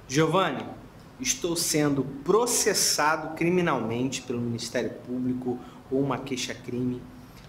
Giovanni, estou sendo processado criminalmente pelo Ministério Público ou uma queixa-crime,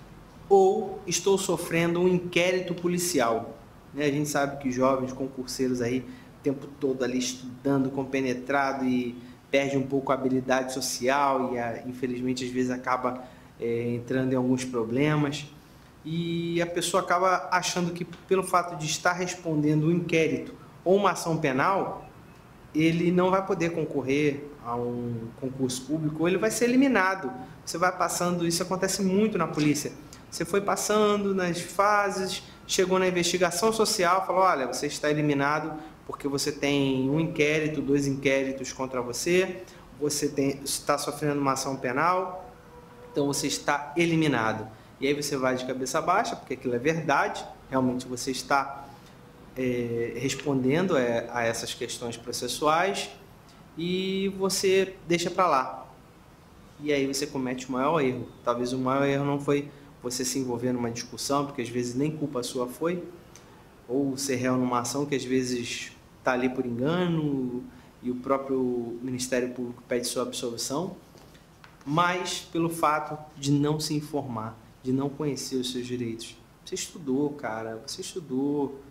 ou estou sofrendo um inquérito policial. A gente sabe que jovens concurseiros aí o tempo todo ali estudando, compenetrado e perde um pouco a habilidade social e infelizmente às vezes acaba entrando em alguns problemas. E a pessoa acaba achando que pelo fato de estar respondendo um inquérito ou uma ação penal, ele não vai poder concorrer a um concurso público, ou ele vai ser eliminado. Você vai passando, isso acontece muito na polícia. Você foi passando nas fases, chegou na investigação social, falou, olha, você está eliminado porque você tem um inquérito, 2 inquéritos contra você, está sofrendo uma ação penal, então você está eliminado. E aí você vai de cabeça baixa, porque aquilo é verdade, realmente você está respondendo a essas questões processuais e você deixa para lá. E aí você comete o maior erro. Talvez o maior erro não foi você se envolver numa discussão, porque às vezes nem culpa sua foi, ou ser réu numa ação que às vezes está ali por engano e o próprio Ministério Público pede sua absolvição, mas pelo fato de não se informar, de não conhecer os seus direitos. Você estudou, cara, você estudou,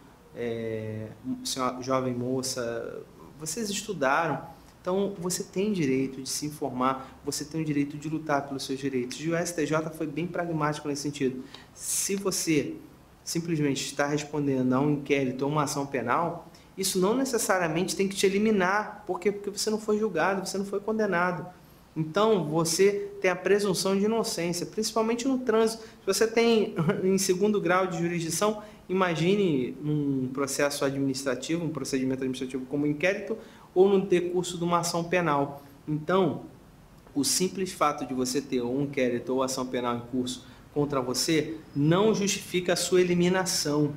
senhora, jovem moça, vocês estudaram, então você tem direito de se informar, você tem o direito de lutar pelos seus direitos. E o STJ foi bem pragmático nesse sentido. Se você simplesmente está respondendo a um inquérito ou uma ação penal, isso não necessariamente tem que te eliminar. Por quê? Porque você não foi julgado, você não foi condenado. Então, você tem a presunção de inocência, principalmente no trânsito. Se você tem em 2º grau de jurisdição, imagine um processo administrativo, um procedimento administrativo como inquérito, ou no decurso de uma ação penal. Então, o simples fato de você ter um inquérito ou ação penal em curso contra você não justifica a sua eliminação,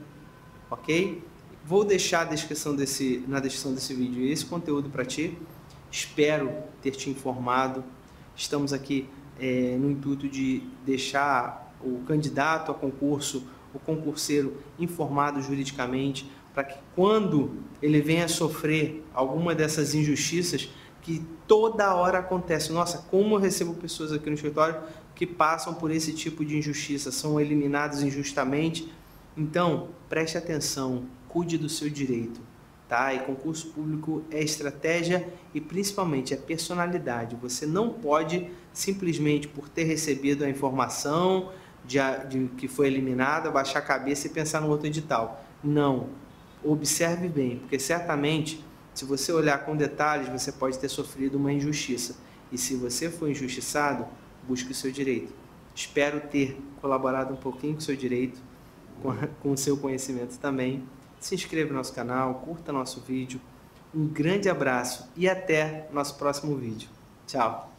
ok? Vou deixar na descrição desse vídeo esse conteúdo para ti. Espero ter te informado. Estamos aqui no intuito de deixar o candidato a concurso, o concurseiro, informado juridicamente, para que quando ele venha sofrer alguma dessas injustiças, que toda hora acontece. Nossa, como eu recebo pessoas aqui no escritório que passam por esse tipo de injustiça, são eliminados injustamente. Então, preste atenção, cuide do seu direito. Tá? E concurso público é estratégia e principalmente é personalidade. Você não pode simplesmente por ter recebido a informação de que foi eliminada, baixar a cabeça e pensar no outro edital. Não. Observe bem, porque certamente, se você olhar com detalhes, você pode ter sofrido uma injustiça. E se você foi injustiçado, busque o seu direito. Espero ter colaborado um pouquinho com o seu direito, com o seu conhecimento também. Se inscreva no nosso canal, curta nosso vídeo. Um grande abraço e até nosso próximo vídeo. Tchau!